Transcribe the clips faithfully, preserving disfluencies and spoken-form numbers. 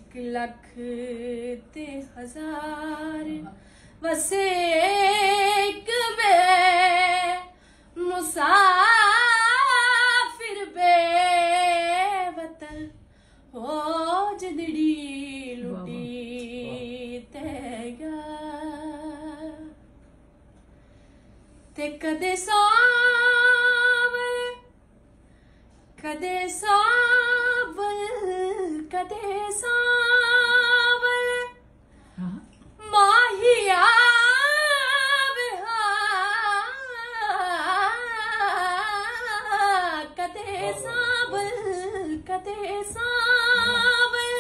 एक लख ते हजार वसे एक बे मुसाफिर बे वतन हो जदड़ी लुटी ते गया ते कदे सावल कदे सावल कदे सावल माहिया कदे सावल कदे सावल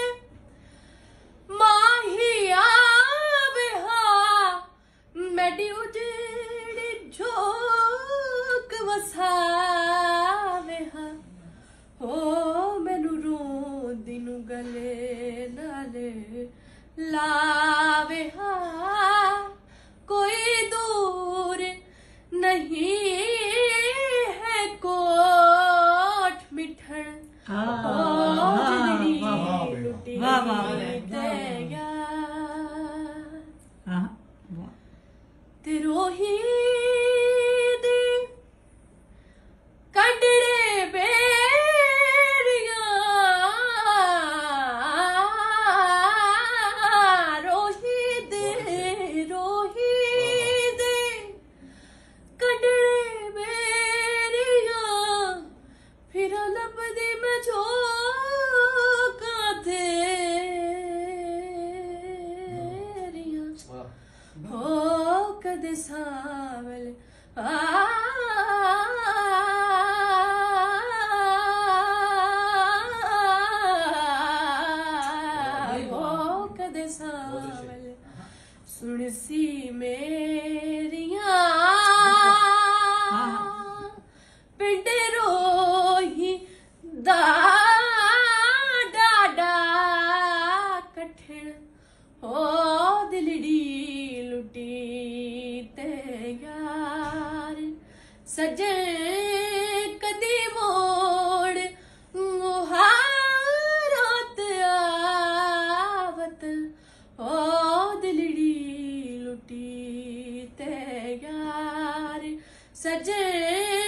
माहिया बेहा मेडी उजड़ी झोंक वसावे हा हो मैनू रोंदी नू गले नाले लावे हा कोई दूर नहीं है कोट मिठन हो जदड़ी लुटी ते गया ते रोही दे कंडड़े बेरिया रोही दे रोही दे कंडड़े बेरिया फिर लभदी मैं झोंका तेरिया हो कदे सावल आ हो कदे सावल सुन सी मेरिया पिंड रोही दा डाडा कठिन हो दिलड़ी लुटी ते यार सजे कदी मोड़ मुहारत आवत हो दिलड़ी लुटी ते यार सजे